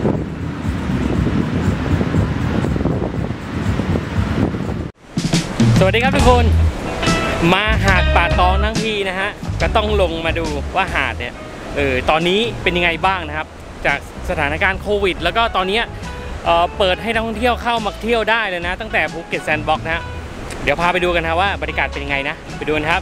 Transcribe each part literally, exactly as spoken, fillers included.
สวัสดีครับทุกคนมาหาดป่าตองทั้งทีนะฮะก็ต้องลงมาดูว่าหาดเนี่ยเออตอนนี้เป็นยังไงบ้างนะครับจากสถานการณ์โควิดแล้วก็ตอนนี้เอ่อเปิดให้นักท่องเที่ยวเข้ามาเที่ยวได้เลยนะตั้งแต่ภูเก็ตแซนด์บ็อกซ์นะฮะเดี๋ยวพาไปดูกันนะว่าบรรยากาศเป็นยังไงนะไปดูกันครับ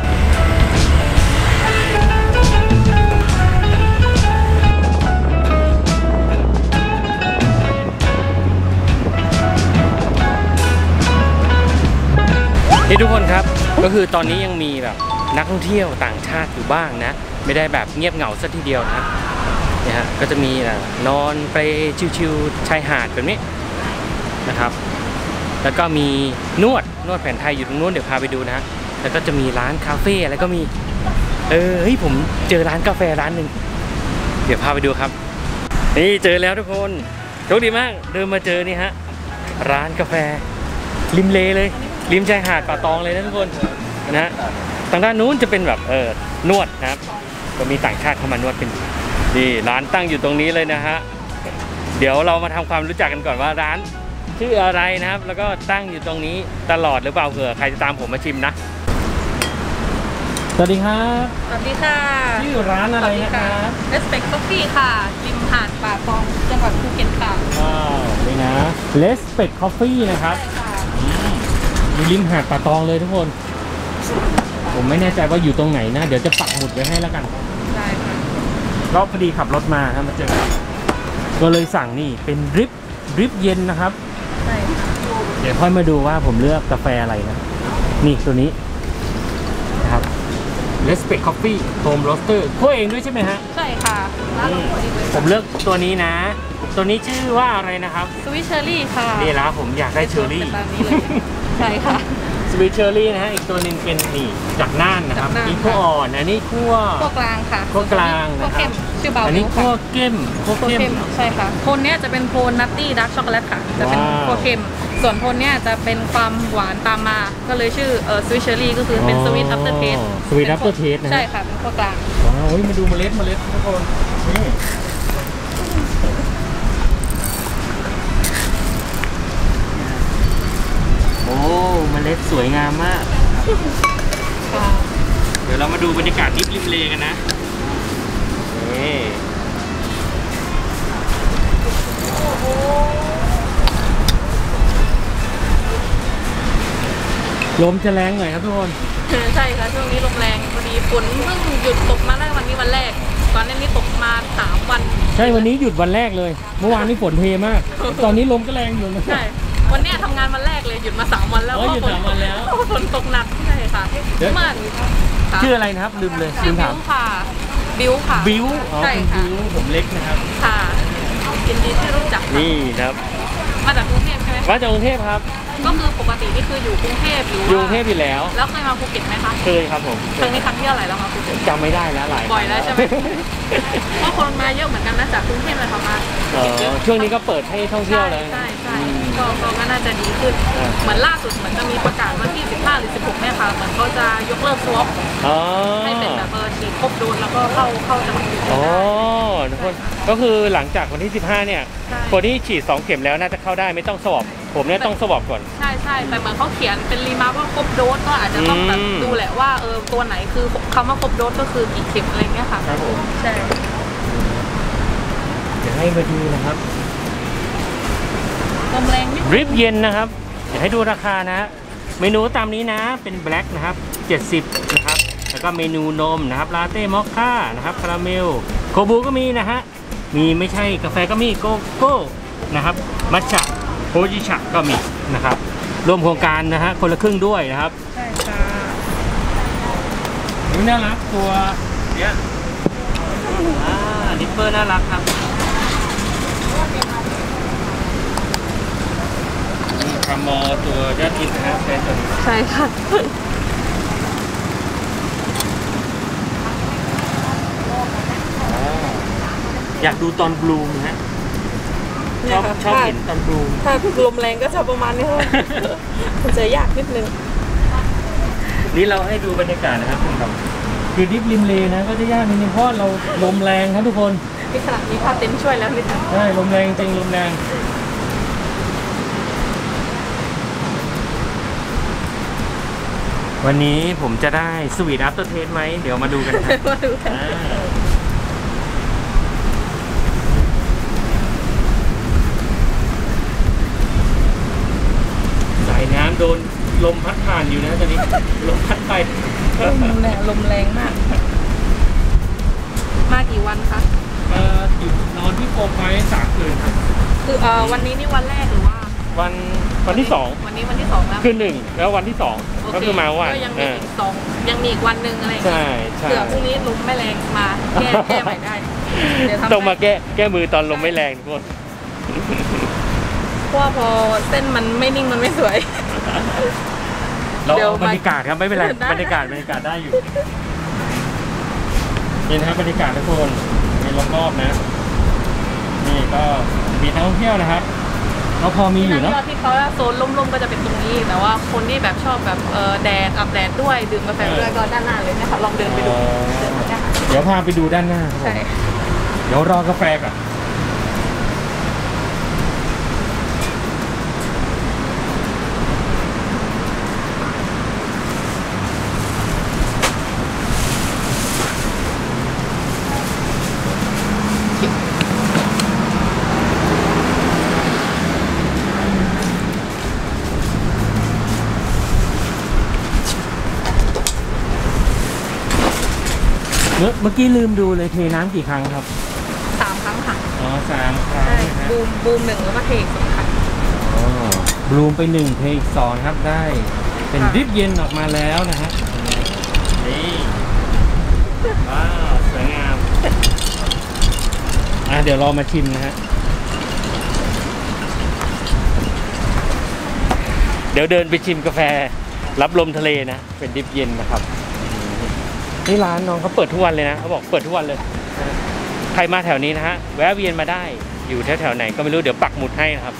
นี่ทุกคนครับก็คือตอนนี้ยังมีแบบนักท่องเที่ยวต่างชาติอยู่บ้างนะไม่ได้แบบเงียบเหงาซะทีเดียวนะเนี่ยฮะก็จะมีนอนไปชิวๆชายหาดแบบนี้นะครับแล้วก็มีนวดนวดแผนไทยอยู่ตรงนู้นเดี๋ยวพาไปดูนะแล้วก็จะมีร้านคาเฟ่แล้วก็มีเออเฮ้ยผมเจอร้านกาแฟร้านหนึ่งเดี๋ยวพาไปดูครับนี่เจอแล้วทุกคนโชคดีมากเดินมาเจอนี่ฮะร้านกาแฟริมเลเลยริมชายหาดป่าตองเลยนะทุกคนนะทางด้านนู้นจะเป็นแบบเออนวดนะครับก็มีต่างชาติเข้ามานวดเป็นนี่ร้านตั้งอยู่ตรงนี้เลยนะฮะเดี๋ยวเรามาทำความรู้จักกันก่อนว่าร้านชื่ออะไรนะครับแล้วก็ตั้งอยู่ตรงนี้ตลอดหรือเปล่าเผื่อใครจะตามผมมาชิมนะสวัสดีครับสวัสดีค่ะชื่อร้านอะไรนะครับ Respect Coffee ค่ะริมหาดป่าตองจังหวัดภูเก็ตค่ะว้าวนี่นะ Respect Coffee นะครับอยู่ริมหาดป่าตองเลยทุกคนผมไม่แน่ใจว่าอยู่ตรงไหนนะเดี๋ยวจะปักหมุดไว้ให้แล้วกันได้ค่ะก็พอดีขับรถมาครับมาเจอก็เลยสั่งนี่เป็นดริปดริปเย็นนะครับใช่เดี๋ยวค่อยมาดูว่าผมเลือกกาแฟอะไรนะนี่ตัวนี้นะครับ Respect Coffee Home Roaster คั่วเองด้วยใช่ไหมฮะใช่ค่ะร้านเราคั่วเองเลยผมเลือกตัวนี้นะตัวนี้ชื่อว่าอะไรนะครับสวิตเชอร์รี่ค่ะนี่แล้วผมอยากได้เชอร์รี่ใช่ค่ะสวีทเชอร์รี่นะฮะอีกตัวนึงเป็นนี่จากน่านนะครับนี่คั่วอ่อนอันนี้คั่วคั่วกลางค่ะคั่วกลางนะครับชื่อเบาอันนี้คั่วเข้มคั่วเข้มใช่ค่ะโทนเนี้ยจะเป็นโทนนัตตี้ดาร์กช็อกโกแลตค่ะจะเป็นคั่วเข้มส่วนโทนเนี้ยจะเป็นความหวานตามมาก็เลยชื่อเอ่อสวีทเชอร์รี่ก็คือเป็นสวีทอัปเตอร์เทสสวีทอัปเตอร์เทสนะใช่ค่ะเป็นคั่วกลางว้าวมาดูเมล็ดเมล็ดทุกคนนี่โอ้เมล็ดสวยงามมากเดี๋ยวเรามาดูบรรยากาศริมริมเลกันนะนี่ลมจะแรงหน่อยครับทุกคนใช่ค่ะช่วงนี้ลมแรงพอดีฝนเพิ่งหยุดตกมาได้วันนี้วันแรกตอนนี้นี่ตกมาสามวันใช่วันนี้หยุดวันแรกเลยเมื่อวานนี้ฝนเทมากตอนนี้ลมก็แรงอยู่นะใช่วันนี้ทำงานวันแรกเลยหยุดมาสามวันแล้วหยุดสามวันแล้วฝนตกหนักใช่ค่ะมากชื่ออะไรนะครับลืมเลยลืมถามค่ะบิวค่ะบิวใช่ค่ะบิวผมเล็กนะครับค่ะยินดีที่รู้จักนี่ครับมาจากกรุงเทพใช่ไหมมาจากกรุงเทพครับก็คือปกตินี่คืออยู่กรุงเทพอยู่อยู่กรุงเทพอยู่แล้วแล้วเคยมาภูเก็ตไหมคะเคยครับผมครั้งนี้ครั้งที่เท่าไหร่แล้วคะภูเก็ตจำไม่ได้แล้วหลายบ่อยแล้วใช่ไหมเพราะคนมาเยอะเหมือนกันนะจากกรุงเทพเลยค่ะมาช่วงนี้ก็เปิดให้ท่องเที่ยวเลยใช่ใช่ก็ก็น่าจะดีขึ้นเหมือนล่าสุดเหมือนจะมีประกาศวันที่สิบห้าหรือสิบหกเนี่ยค่ะเหมือนเขาจะยกเลิกสวอปให้เป็นแบบเออฉีดครบโดนแล้วก็เข้าเข้าจังหวัดอ๋อทุกคนก็คือหลังจากวันที่สิบห้าเนี่ยคนที่ฉีดสองเข็มแล้วน่าจะเข้าได้ไม่ต้องสวอปผมเนี่ยต้องสวอปก่อนใช่ใช่แต่เหมือนเขาเขียนเป็นรีมาร์คว่าครบโดสก็อาจจะต้องแบบดูแหละว่าเออตัวไหนคือคำว่าครบโดสก็คือกี่เข็มอะไรเงี้ยค่ะครับผมใช่เดี๋ยวให้มาดูนะครับลมแรงนิดริบเย็นนะครับเดี๋ยวให้ดูราคานะเมนูตามนี้นะเป็นแบล็กนะครับเจ็ดสิบนะครับแล้วก็เมนูนมนะครับลาเต้มอคค่านะครับคาราเมลโคบูก็มีนะฮะมีไม่ใช่กาแฟก็มีโกโก้นะครับมัทฉะโฮจิชะก็มีนะครับรวมโครงการนะฮะคนละครึ่งด้วยนะครับใช่ค่ะนี่น่ารักตัวเนี้ยอ่าดิปเปอร์น่ารักครับนี่คามอตัวยอดฮิตนะครับเป็นตัวนี้ใช่ค่ะอยากดูตอนบลูมนะฮะชอบชอบเห็นตอนบลูมถ้าลมแรงก็จะประมาณนี้ค่ะมันจะยากนิดนึงนี่เราให้ดูบรรยากาศนะครับคุณครับคือดิฟริมเลนะก็จะยากนิดนึงเพราะเราลมแรงครับทุกคนนี่ขนาดมีผ้าเต็นท์ช่วยแล้วนี่ค่ะใช่ลมแรงจริงลมแรงวันนี้ผมจะได้สวีทอัพเตอร์เทสไหมเดี๋ยวมาดูกันครับมาดูกันสายน้ำโดนลมพัดผ่านอยู่นะตอนนี้ ลมพัดไปลมแรงลมแรงมาก มากี่วันคะเอ่ออยู่นอนที่โคมไฟสามคืนครับคือเอ่อวันนี้นี่วันแรกหรือว่าวันวันที่สองวันนี้วันที่สองแล้วคือหนึ่งแล้ววันที่สองโเก็คือมาวันก็ยังมีอ่าอีกสองยังมีอีกวันหนึ่งอะไรอย่างเงี้ใช่ยใช่เผื่อพรุ่งนี้ลมไม่แรงมาแก้แก้ใหม่ได้เดี๋ยวทำต้องมาแก้แก้มือตอนลมไม่แรงทุกคนเพราะว่าพอเส้นมันไม่นิ่งมันไม่สวยเราเดี๋ยวเอาบรรยากาศครับไม่เป็นไรได้บรรยากาศบรรยากาศได้อยู่นี่นะครับบรรยากาศทุกคนมีรอบๆนะ นี่ก็มีนักท่องเที่ยวนะครับเราพอมีอยู่เนาะที่ที่เขาโซนร่มๆก็จะเป็นตรงนี้ แต่ว่าคนที่แบบชอบแบบเออแดดอาบแดดด้วยดื่มกาแฟด้วยก็ด้านหน้าเลยนะคะลองเดินไปดูเดินมาได้ค่ะเดี๋ยวพาไปดูด้านหน้าครับผมใช่เดี๋ยวรอกาแฟก่อนเมื่อเมื่อกี้ลืมดูเลยเทน้ำกี่ครั้งครับสามครั้งค่ะอ๋อสามครั้งใช่นะฮะบูมบูมหนึ่งแล้วก็เทอีกสองค่ะอ๋อบลูมไปหนึ่งเพลงอีกสองครับได้เป็นค่ะดริปเย็นออกมาแล้วนะฮะนี่ว้าวสวยงามอ่ะเดี๋ยวเรามาชิมนะฮะเดี๋ยวเดินไปชิมกาแฟรับลมทะเลนะเป็นดริปเย็นนะครับนี่ร้านน้องเขาเปิดทุกวันเลยนะเขาบอกเปิดทุกวันเลยใครมาแถวนี้นะฮะแวะเวียนมาได้อยู่แถวแถวไหนก็ไม่รู้เดี๋ยวปักหมุดให้นะครับ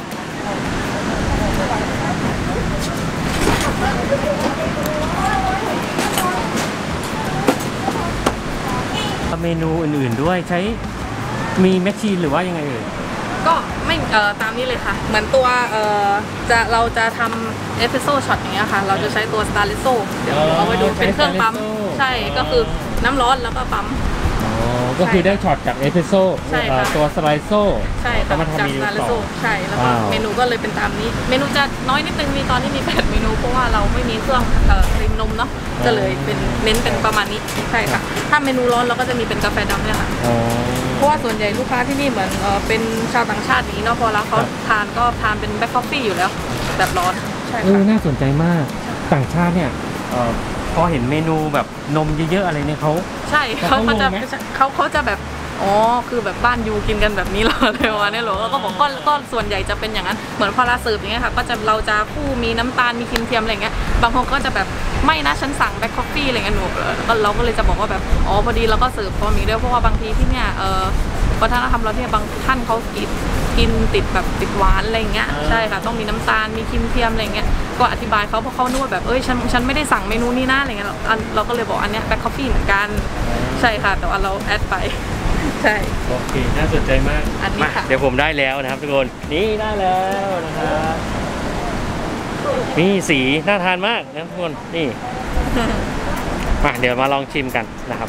เมนูอื่นๆด้วยใช้มีแมชชีนหรือว่ายังไงเอ่ยก็ไม่เอ่อตามนี้เลยค่ะ เหมือนตัวเอ่อจะเราจะทำเอสเปรสโซ่ช็อตอย่างเงี้ยค่ะ เราจะใช้ตัวสตาร์ลิโซเดี๋ยวเอาไปดูเป็นเครื่องปั๊มใช่ก็คือน้ำร้อนแล้วก็ปั๊มอ๋อก็คือได้ช็อตจากเอสเปรสโซ่ใช่ค่ะตัวสไลโซใช่ก็ค่ะมาจากทำเมนูสตาร์ลิต่โซอใช่แล้วก็ว้าวเมนูก็เลยเป็นตามนี้ เมนูจะน้อยนิดนึงมีตอนที่มีแปดเมนูเพราะว่าเราไม่มีเครื่องเอ่อครีมนมเนาะจะเลยเป็นเน้นเป็นประมาณนี้ใช่ค่ะ ถ้าเมนูร้อนเราก็จะมีเป็นกาแฟดำเนี่ยค่ะอ๋อเพราะว่าส่วนใหญ่ลูกค้าที่นี่เหมือนเอ่อเป็นชาวต่างชาตินี้เนาะพอแล้วเขาครับทานก็ทานเป็นแบล็คคอฟฟี่อยู่แล้วแบบร้อนใช่เออค่ะน่าสนใจมากต่างชาติเนี่ยเอ่อพอเห็นเมนูแบบนมเยอะๆอะไรเนี่ยเขาใช่แต่เขาเขาเขาจะงงไหมเขาเขาจะแบบอ๋อคือแบบบ้านยูกินกันแบบนี้เหรออะไรวะเนี่ยหรอแล้วก็บอกก็ก็ส่วนใหญ่จะเป็นอย่างนั้นเหมือนพอเราเสิร์ฟอย่างเงี้ยค่ะก็จะเราจะคู่มีน้ำตาลมีครีมเทียมอะไรเงี้ยบางคนก็จะแบบไม่นะฉันสั่งแบล็คคอฟฟี่อะไรเงี้ยหนูก็เราก็เลยจะบอกว่าแบบอ๋อพอดีเราก็เสิร์ฟพอมีด้วยเพราะว่าบางทีที่เนี่ยเออวัฒนธรรมเราที่บางท่านเขากินกินติดแบบติดหวานอะไรเงี้ยใช่ค่ะต้องมีน้ำตาลมีครีมเทียมอะไรเงี้ยก็อธิบายเขาเพราะเขานวดแบบเอ้ยฉันฉันไม่ได้สั่งเมนูนี้นะอะไรเงี้ยเราอันเราก็เลยบอกอันเนี้ยแบล็คคอฟฟี่เหมือนกันใช่ค่ะแต่ว่าเราแอดไปใช่โอเคน่าสนใจมากอันนี้มาค่ะเดี๋ยวผมได้แล้วนะครับทุกคนนี่ได้แล้วนะครับนี่สีน่าทานมากนะทุกคนนี่มาเดี๋ยวมาลองชิมกันนะครับ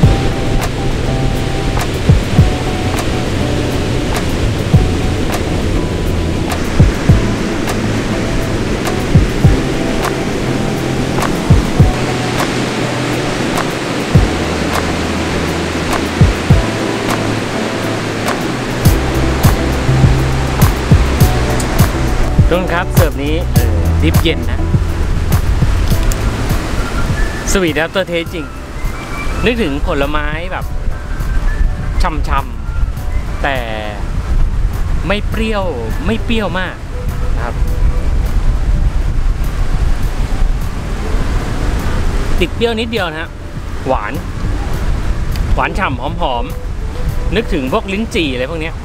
ทุกคนครับเสิร์ฟนี้เออดิฟเย็นนะสวีทอัพเตอร์เทสจริงนึกถึงผลไม้แบบช่ำๆแต่ไม่เปรี้ยวไม่เปรี้ยวมากนะครับติดเปรี้ยวนิดเดียวนะฮะหวานหวานฉ่ำหอมๆนึกถึงพวกลิ้นจี่อะไรพวกเนี้ย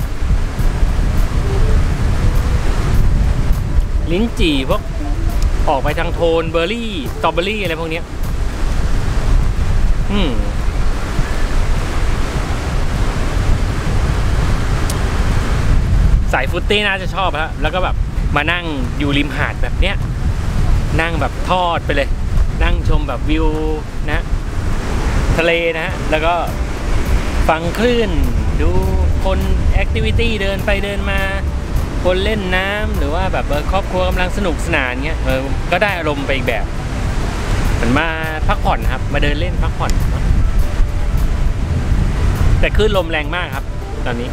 ลิ้นจี่พวกออกไปทางโทนเบอร์รี่สตรอเบอร์รี่อะไรพวกนี้อืมสายฟุตตี้น่าจะชอบฮะแล้วก็แบบมานั่งอยู่ริมหาดแบบเนี้ยนั่งแบบทอดไปเลยนั่งชมแบบวิวนะทะเลนะฮะแล้วก็ฟังคลื่นดูคนแอคทิวิตี้เดินไปเดินมาคนเล่นน้ำหรือว่าแบบครอบครัวกำลังสนุกสนานเงี้ยเออก็ได้อารมณ์ไปอีกแบบเหมือนมาพักผ่อนครับมาเดินเล่นพักผ่อนแต่คลื่นลมแรงมากครับตอนนี้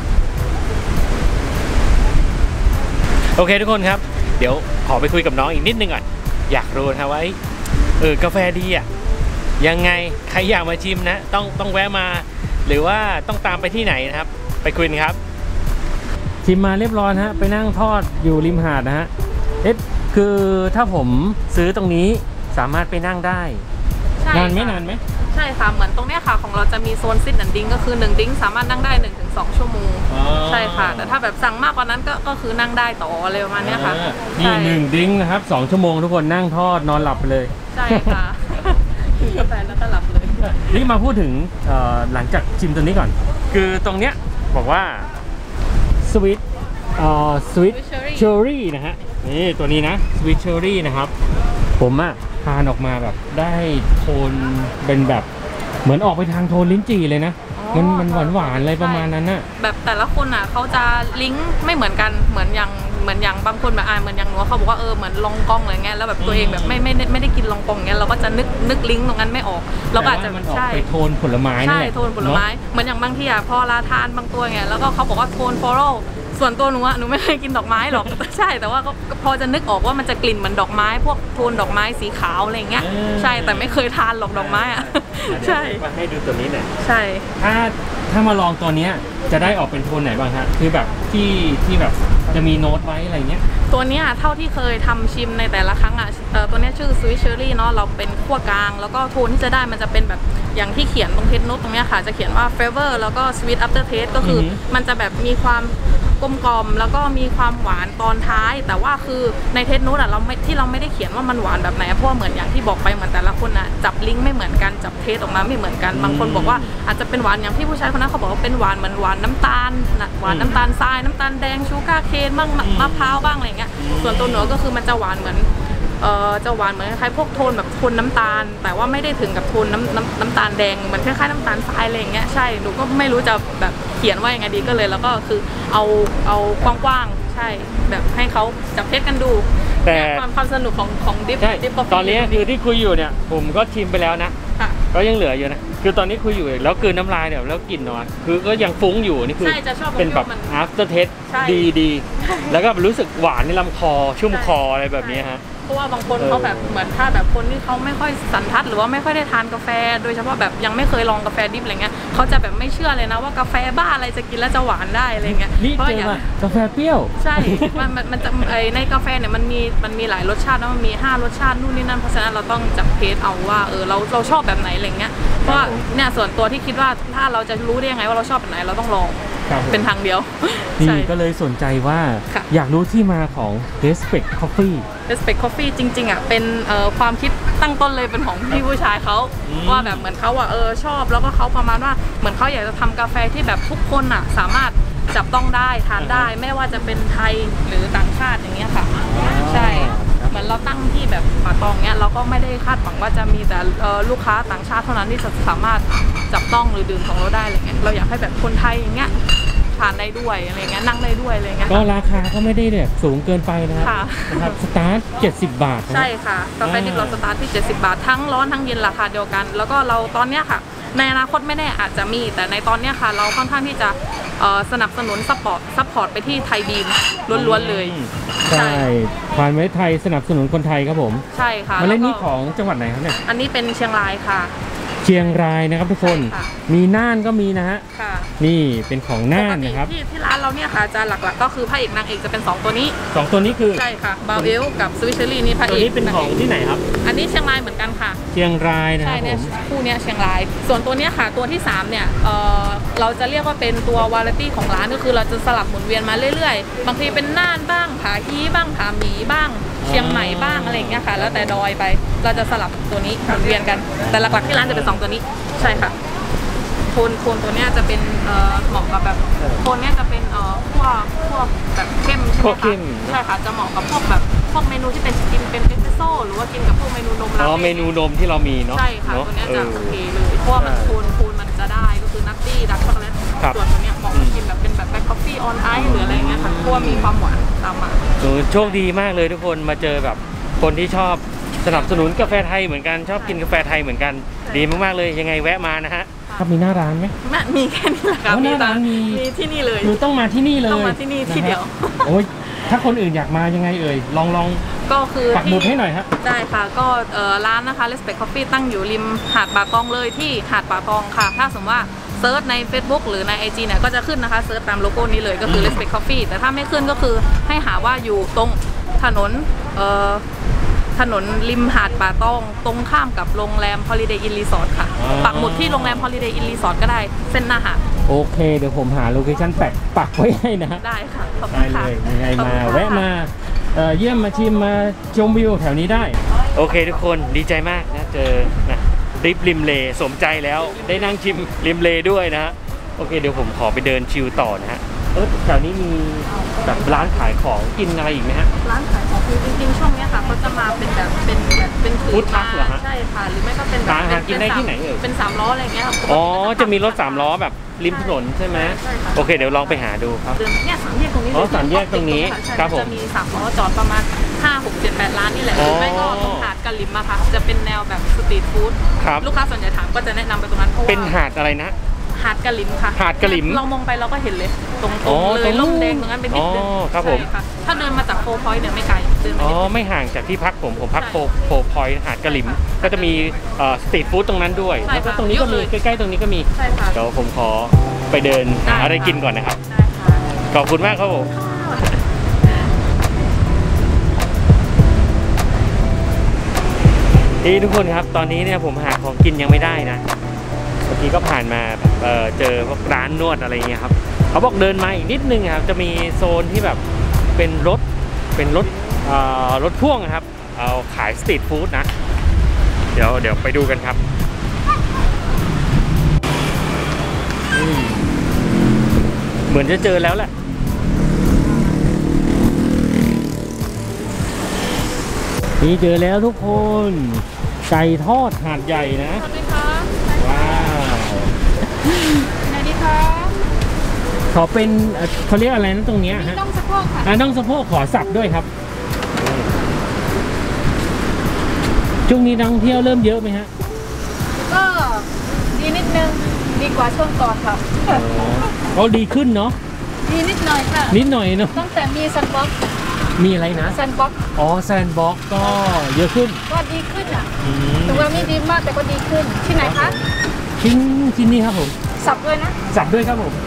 โอเคทุกคนครับเดี๋ยวขอไปคุยกับน้องอีกนิดนึงก่อนอยากรู้นะว่าเออกาแฟดีอ่ะยังไงใครอยากมาชิมนะต้องต้องแวะมาหรือว่าต้องตามไปที่ไหนนะครับไปคุยกันครับชิมมาเรียบร้อยฮะไปนั่งทอดอยู่ริมหาดนะฮะเอ๊ะคือถ้าผมซื้อตรงนี้สามารถไปนั่งได้นานไหมนานไหมใช่ค่ะเหมือนตรงเนี้ยค่ะของเราจะมีโซนซิทแอนด์ดิ้งก็คือหนึ่งดิ้งสามารถนั่งได้ หนึ่งถึงสอง ชั่วโมงใช่ค่ะแต่ถ้าแบบสั่งมากกว่านั้นก็ก็คือนั่งได้ต่ออะไรประมาณนี้ค่ะนี่หนึ่งดิ้งนะครับสองชั่วโมงทุกคนนั่งทอดนอนหลับไปเลยใช่ค่ะกินกาแฟแล้วก็หลับเลยนี่มาพูดถึงหลังจากชิมตัวนี้ก่อนคือตรงเนี้ยบอกว่าสวีทอ่าสวีทเชอร์รี่นะฮะนี่ตัวนี้นะสวีทเชอร์รี่นะครับผมอะทานออกมาแบบได้โทนเป็นแบบเหมือนออกไปทางโทนลิ้นจี่เลยนะมันมันหวานหวานอะไรประมาณนั้นน่ะแบบแต่ละคนอ่ะเขาจะลิงก์ไม่เหมือนกันเหมือนอย่างเหมือนอย่างบางคนแบบอ่าเหมือนอย่างหนูเขาบอกว่าเออเหมือนลองกองอะไรเงี้ยแล้วแบบตัวเองแบบไม่ไม่ไม่ได้กินลองกองเงี้ยเราก็จะนึกนึกลิงก์ตรงนั้นไม่ออกเราก็อาจจะใช่ไปโทนผลไม้ใช่โทนผลไม้เหมือนอย่างบางทีอ่ะพอเราทานบางตัวเงี้ยแล้วก็เขาบอกว่าโทนฟลอรัลส่วนตัวหนูอะหนูไม่เคยกินดอกไม้หรอกใช่แต่ว่าก็พอจะนึกออกว่ามันจะกลิ่นเหมือนดอกไม้พวกโทนดอกไม้สีขาวอะไรเงี้ยใช่แต่ไม่เคยทานหรอกดอกไม้อะใช่มาให้ดูตัวนี้หน่อยใช่ถ้าถ้ามาลองตัวนี้จะได้ออกเป็นโทนไหนบ้างฮะคือแบบที่ที่แบบจะมีโน้ตไว้อะไรเงี้ยตัวเนี้ยเท่าที่เคยทำชิมในแต่ละครั้งอ่ะตัวเนี้ยชื่อ Sweet Cherry เนาะเราเป็นขั้วกลางแล้วก็โทนที่จะได้มันจะเป็นแบบอย่างที่เขียนตรงเทสโน้ตตรงเนี้ยค่ะจะเขียนว่า Flavor แล้วก็ Sweet After Taste ก็คือมันจะแบบมีความกลมกล่อมแล้วก็มีความหวานตอนท้ายแต่ว่าคือในเทสโน้ตอ่ะเราไม่ที่เราไม่ได้เขียนว่ามันหวานแบบไหนเพราะเหมือนอย่างที่บอกไปเหมือนแต่ละคนอ่ะจับลิงก์ไม่เหมือนกันจับเทสออกมาไม่เหมือนกันบางคนบอกว่าอาจจะเป็นหวานอย่างที่ผู้ชายคนนั้นเขาบอกว่าเป็นหวานเหมือนหวานน้ำตาลหวานน้ำตาลทรายน้ำตาลแดงชูการ์เคนบ้างมะพร้าวบ้างอะไรเงี้ยส่วนตัวหนูก็คือมันจะหวานเหมือนเอ่อจะหวานเหมือนคล้ายพวกโทนแบบโทนน้ำตาลแต่ว่าไม่ได้ถึงกับโทนน้ำน้ำน้ำตาลแดงเหมือนคล้ายๆน้ำตาลทรายอะไรอย่างเงี้ยใช่หนูก็ไม่รู้จะแบบเขียนว่ายังไงดีก็เลยแล้วก็คือเอาเอากว้างๆใช่แบบให้เขาจับเทสกันดูแต่ความความสนุกของของดิฟดิฟตอนนี้คือที่คุยอยู่เนี่ยผมก็ชิมไปแล้วนะก็ยังเหลืออยู่นะคือตอนนี้คุยอยู่แล้วคืนน้ำลายเนี่ยแล้วกลิ่นนอนคือก็ยังฟุ้งอยู่นี่คือเป็นแบบ after taste ดีดีแล้วก็รู้สึกหวานในลำคอชุ่มคออะไรแบบนี้ฮะเพราะว่าบางคนเขาแบบเหมือนถ้าแบบคนที่เขาไม่ค่อยสันทัดหรือว่าไม่ค่อยได้ทานกาแฟโดยเฉพาะแบบยังไม่เคยลองกาแฟดิบอะไรเงี้ยเขาจะแบบไม่เชื่อเลยนะว่ากาแฟบ้าอะไรจะกินแล้วจะหวานได้อะไรเงี้ยเพราะอย่างกาแฟเปรี้ยวใช่มันมันจะไอในกาแฟเนี่ยมันมีมันมีหลายรสชาติแล้วมันมีห้ารสชาตินู่นนี่นั่นเพราะฉะนั้นเราต้องจับเทสเอาว่าเออเราเราชอบแบบไหนอะไรเงี้ยเพราะเนี่ยส่วนตัวที่คิดว่าถ้าเราจะรู้ได้ยังไงว่าเราชอบแบบไหนเราต้องลองเป็นทางเดียวนี่ก็เลยสนใจว่าอยากรู้ที่มาของ Respect Coffee Respect Coffee จริงๆอ่ะเป็นความคิดตั้งต้นเลยเป็นของพี่ผู้ชายเขาว่าแบบเหมือนเขาอ่ะเออชอบแล้วก็เขาประมาณว่าเหมือนเขาอยากจะทำกาแฟที่แบบทุกคนอ่ะสามารถจับต้องได้ทานได้ไม่ว่าจะเป็นไทยหรือต่างชาติอย่างเงี้ยค่ะใช่เหมือนเราตั้งที่แบบป่าตองเงี้ยเราก็ไม่ได้คาดหวังว่าจะมีแต่ลูกค้าต่างชาติเท่านั้นที่จะสามารถจับต้องหรือดื่มของเราได้อะไรเงี้ยเราอยากให้แบบคนไทยอย่างเงี้ยทานได้ด้วยอะไรเงี้ยนั่งได้ด้วยอะไรเงี้ยก็ราคาก็ไม่ได้แบบสูงเกินไปนะครับนะครับสตาร์ทเจ็ดสิบบาทใช่ค่ะกาแฟดิบเราสตาร์ทที่เจ็ดสิบบาททั้งร้อนทั้งเย็นราคาเดียวกันแล้วก็เราตอนเนี้ยค่ะในอนาคตไม่แน่อาจจะมีแต่ในตอนนี้ค่ะเราค่อนข้างที่จะสนับสนุนซัพพอร์ตซัพพอร์ตไปที่ไทยบีนล้วนๆเลยใช่ผ่านไว้ไทยสนับสนุนคนไทยครับผมใช่ค่ะมาเล่นนี้ของจังหวัดไหนครับเนี่ยอันนี้เป็นเชียงรายค่ะเชียงรายนะครับทุกคนมีน่านก็มีนะฮะนี่เป็นของน่านนะครับที่ที่ร้านเราเนี่ยค่ะจะหลักๆก็คือพระเอกนางเอกจะเป็นสองตัวนี้สองตัวนี้คือใช่ค่ะบาเอลกับสวิชเชอรี่นี่พระเอกตัวนี้เป็นของที่ไหนครับอันนี้เชียงรายเหมือนกันค่ะเชียงรายนะครับผมคู่นี้เชียงรายส่วนตัวนี้ค่ะตัวที่สามเนี่ยเออเราจะเรียกว่าเป็นตัววาไรตี้ของร้านก็คือเราจะสลับหมุนเวียนมาเรื่อยๆบางทีเป็นน่านบ้างผาฮีบ้างผาหมีบ้างเชียงใหม่บ้างอะไรอย่างเงี้ยค่ะแล้วแต่ดอยไปเราจะสลับตัวนี้หมุนเวียนกันแต่หลักๆที่ร้านจะเป็นสองตัวนี้ใช่ค่ะโทนโทนตัวเนี้ยจะเป็นเหมาะกับแบบโทนเนี้ยจะเป็นขั้วขั้วแบบคั่วเข้มใช่ค่ะจะเหมาะกับพวกแบบพวกเมนูที่เป็นกินเป็นเอสเปรสโซ่หรือว่ากินกับพวกเมนูนมอ๋อเมนูนมที่เรามีเนาะใช่ค่ะเนาะตัวเนี้ยจะเอโออเคเลยเพราะว่ามันโคนโคนมันจะได้ก็คือนัตตี้ดักช็อกโกแลตครับส่วนตัวเนี้ยเหมาะกับกินแบบเป็นแบบแบล็คคอฟฟี่ออนไอซ์หรืออะไรเงี้ยค่ะเพราะว่ามีความหวานตามมาโอ้โชคดีมากเลยทุกคนมาเจอแบบคนที่ชอบสนับสนุนกาแฟไทยเหมือนกันชอบกินกาแฟไทยเหมือนกันดีมากๆเลยยังไงแวะมานะฮะครับมีหน้าร้านไหมแม่มีแค่นี้แหละค่ะอ๋อหน้าร้านมีมีที่นี่เลยคือต้องมาที่นี่เลยต้องมาที่นี่ที่เดียวะฮะโอ้ยถ้าคนอื่นอยากมายังไงเอ่ยลองลองก็คือปักหมุดให้หน่อยฮะได้ค่ะก็เอ่อร้านนะคะ Respect Coffee ตั้งอยู่ริมหาดป่าตองเลยที่หาดป่าตองค่ะถ้าสมมติว่าเซิร์ชใน Facebook หรือใน ไอ จี เนี่ยก็จะขึ้นนะคะเซิร์ชตามโลโก้นี้เลยก็คือ Respect Coffee แต่ถ้าไม่ขึ้นก็คือให้หาว่าอยู่ตรงถนนเอ่อถนนริมหาดป่าตองตรงข้ามกับโรงแรม Holiday Inn Resort ค่ะอ๋อปักหมุดที่โรงแรม Holiday Inn Resort ก็ได้เส้นหน้าหาดโอเคเดี๋ยวผมหาโลเคชั่นแปะปักไว้ให้นะได้ค่ะขอบคุได้ณเลค่ะยยังไงขอบมาคุณค่ะแวะมาเอ่อเยี่ยมมาชิมมาชมวิวแถวนี้ได้ โอเคทุกคนดีใจมากนะเจอนะริบริมเลสมใจแล้วได้นั่งชิมริมเลด้วยนะฮะโอเคเดี๋ยวผมขอไปเดินชิลต่อนะฮะเออแถวนี้มีแบบร้านขายของกินอะไรอีกไหมฮะร้านขายของคือจริงๆช่วงเนี้ยค่ะเขาจะมาเป็นแบบเป็นแบบเป็นถืฟู้ดทรัมาคเหรอฮะใช่ค่ะหรือไม่ก็เป็นแบบร้านอาหารกินได้เป็ที่ไหนเอ่ยเป็นสามล้ออะไรเงี้ยค่ะอ๋อจะมีรถสามล้อแบบริมถนนใช่ไหมใช่ค่ะโอเคเดี๋ยวลองไปหาดูครับเดินเนี่ยสามแยกตรงนี้อ๋อสามแยกตรงนี้ใช่ครับผมจะมีสามล้อจอดประมาณห้า หก เจ็ด แปดร้านนี่แหละหรือไม่ก็ตรงหาดกะลิมอะค่ะจะเป็นแนวแบบสตรีทฟู้ดครับลูกค้าส่วนใหญ่ถามก็จะแนะนำไปตรงนั้นเพราะว่าเป็นหาดอะไรนะหาดกะลิมค่ะหาดกะลิมเรามองไปเราก็เห็นเลยตรงอ๋อๆเลตรยงนู้นล่มแดงตรงนั้นเป็นนิดนึงอ๋อครับผมใช่ค่ะถ้าเดินมาจากโฟร์พอยต์เนี่ยไม่ไกลเดินไปอ๋อนิดนึงไม่ห่างจากที่พักผมผมพักใช่โพโพพอยต์หาดกะหลิม ก็จะมีเอ่อสตรีทฟู้ดตรงนั้นด้วยใช่แล้วก็ค่ะตรงนี้ก็มีเยอะเลยใกล้ๆตรงนี้ก็มีใช่ค่ะเดี๋ยวผมขอไปเดินหาอะไรกินก่อนนะครับได้ค่ะขอบคุณมากครับผมนี่ทุกคนครับตอนนี้เนี่ยผมหาของกินยังไม่ได้นะเมื่อกี้ก็ผ่านมาเอ่อเจอพวกร้านนวดอะไรเงี้ยครับเขาบอกเดินมาอีกนิดนึงครับจะมีโซนที่แบบเป็นรถเป็นรถเอ่อรถพ่วงครับเอาขายสตรีทฟู้ดนะเดี๋ยวเดี๋ยวไปดูกันครับอืมเหมือนจะเจอแล้วแหละนี่เจอแล้วทุกคนไก่ทอดหาดใหญ่นะสวัสดีคะว้าวไหนดีคะขอเป็นเอ่อเขาเรียกอะไรนะตรงเนี้ยมีฮะน่องสะโพกค่ะอ่าน่องสะโพกขอสับด้วยครับช่วงนี้นักท่องเที่ยวเริ่มเยอะไหมฮะก็ดีนิดนึงดีกว่าช่วงก่อนค่ะอ๋อก็ดีขึ้นเนาะดีนิดหน่อยค่ะนิดหน่อยเนาะตั้งแต่มีซันบ็อกมีอะไรนะซันบ็อกอ๋อแซนบ็อกก็เยอะขึ้นก็ดีขึ้นอ่ะอืมถึงว่าไม่ดีมากแต่ก็ดีขึ้นที่ไหนคะชิ้นชิ้นนี้ครับผมสับด้วยนะสับด้วยครับผม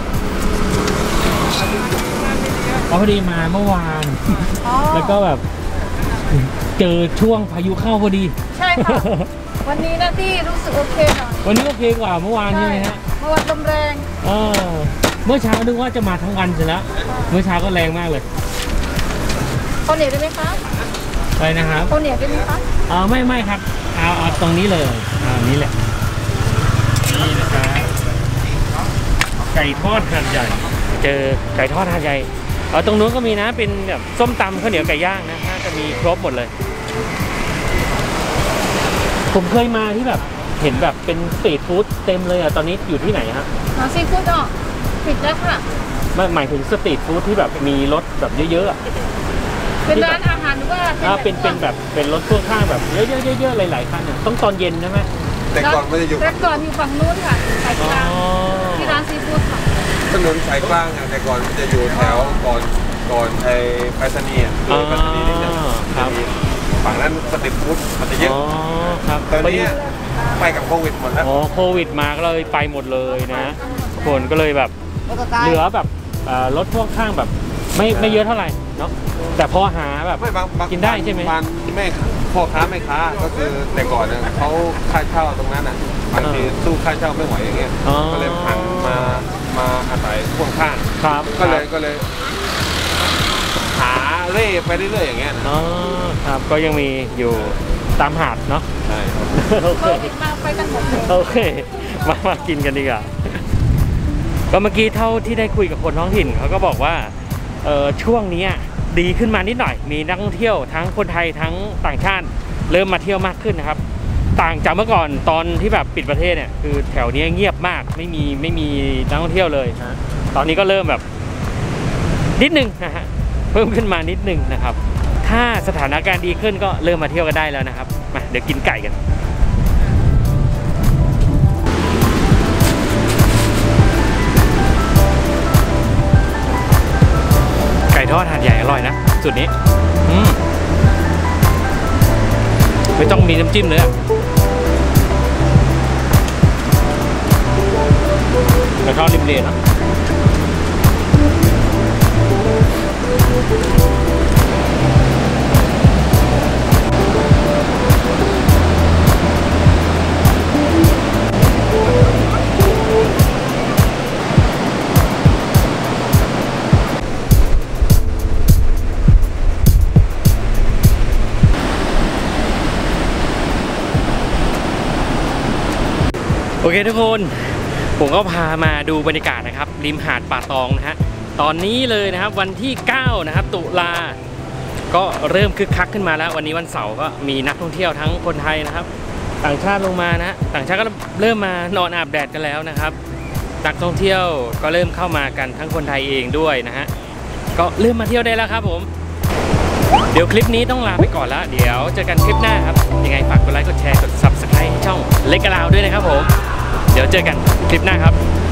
อ๋อพอดีมาเมื่อวานอ๋อแล้วก็แบบเจอช่วงพายุเข้าพอดีใช่ค่ะ วันนี้นะที่รู้สึกโอเคหน่อยวันนี้โอเคกว่าเมื่อวานใช่ไหมฮะเมื่อวันลมแรงเออเมื่อเช้านึกว่าจะมาทั้งวันเสร็จแล้วเมื่อเช้าก็แรงมากเลยข้าวเหนียวได้ไหมคะอะไรนะครับข้าวเหนียวได้ไหมคะเออไม่ไม่ครับเอาเอาตรงนี้เลยเอาอันนี้แหละนี่นะครับไก่ทอดหาดใหญ่ เจอไก่ทอดหาดใหญ่เออตรงนู้นก็มีนะเป็นแบบส้มตำข้าวเหนียวไก่ย่างนะน่าจะมีครบหมดเลย ผมเคยมาที่แบบเห็นแบบเป็นสตรีทฟู้ดเต็มเลยอ่ะตอนนี้อยู่ที่ไหนฮะหาซีฟู้ดอ่ะปิดแล้วค่ะไม่หมายถึงสตรีทฟู้ดที่แบบมีรถแบบเยอะๆอะเป็นร้านอาหารหรือว่าอ่าเป็นเป็นแบบเป็นรถพ่วงข้างแบบเยอะๆเยอะๆหลายๆคันอะต้องตอนเย็นใช่ไหมแต่ก่อนไม่ได้อยู่แต่ก่อนอยู่ฝั่งนู้นค่ะสายอ๋กลางอที่ร้านซีฟู้ดค่ะถนนสายกลางอ่ะแต่ก่อนมันจะอยู่แถวก่อนก่อนไอ้ไปรษณีย์อ่ะเลยไปรษณีย์นิดนึงครับจะมีฝั่งนั้นสตรีทฟู้ดมันจะเยอะอ๋อครับตอนนี้ไปกับโควิดหมดแล้วอ๋อโควิดมาก็เลยไปหมดเลยนะคนก็เลยแบบเหลือแบบเอ่อรถพ่วงข้างแบบไม่ไม่เยอะเท่าไหร่เนาะแต่พอหาแบบไม่บางบางกินได้ใช่ไหมบางแม่พ่อค้าแม่ค้าก็คือแต่ก่อนเนี่ยเขาค่าเช่าตรงนั้นอ่ะบางทีสู้ค่าเช่าไม่ไหวอย่างเงี้ยอ๋อก็เลยหันมามาอาศัยพ่วงข้างครับก็เลยก็เลยหาเร่ไปเรื่อยๆอย่างเงี้ยนะอ๋อครับก็ยังมีอยู่ตามหาดเนาะใช่ครับโอโคเควิดมาไปกันหมดเลยโอเค มามากินกันดีกว่าก็เมื่อกี้เท่าที่ได้คุยกับคนท้องถิ่นเขาก็บอกว่าเออช่วงนี้ดีขึ้นมานิดหน่อยมีนักท่องเที่ยวทั้งคนไทยทั้งต่างชาติเริ่มมาเที่ยวมากขึ้นนะครับต่างจากเมื่อก่อนตอนที่แบบปิดประเทศเนี่ยคือแถวนี้เงียบมากไม่มีไม่มีนักท่องเที่ยวเลยนะตอนนี้ก็เริ่มแบบนิดนึงนะฮะเพิ่มขึ้นมานิดนึงนะครับถ้าสถานการณ์ดีขึ้นก็เริ่มมาเที่ยวกันได้แล้วนะครับมาเดี๋ยวกินไก่กันไก่ทอดหาดใหญ่อร่อยนะสุดนี้อืมไม่ต้องมีน้ำจิ้มเลยอะไก่ทอดริมเลนนะโอเคทุกคนผมก็พามาดูบรรยากาศนะครับริมหาดป่าตองนะฮะตอนนี้เลยนะครับวันที่เก้านะครับตุลาก็เริ่มคึกคักขึ้นมาแล้ววันนี้วันเสาร์ก็มีนักท่องเที่ยวทั้งคนไทยนะครับต่างชาติลงมานะต่างชาติก็เริ่มมานอนอาบแดดกันแล้วนะครับนักท่องเที่ยวก็เริ่มเข้ามากันทั้งคนไทยเองด้วยนะฮะก็เริ่มมาเที่ยวได้แล้วครับผมเดี๋ยวคลิปนี้ต้องลาไปก่อนแล้วเดี๋ยวเจอกันคลิปหน้าครับยังไงฝากกดไลค์กดแชร์กด ซับสไครบ์ ช่องเล็กกะลาวด้วยนะครับผมเดี๋ยวเจอกันคลิปหน้าครับ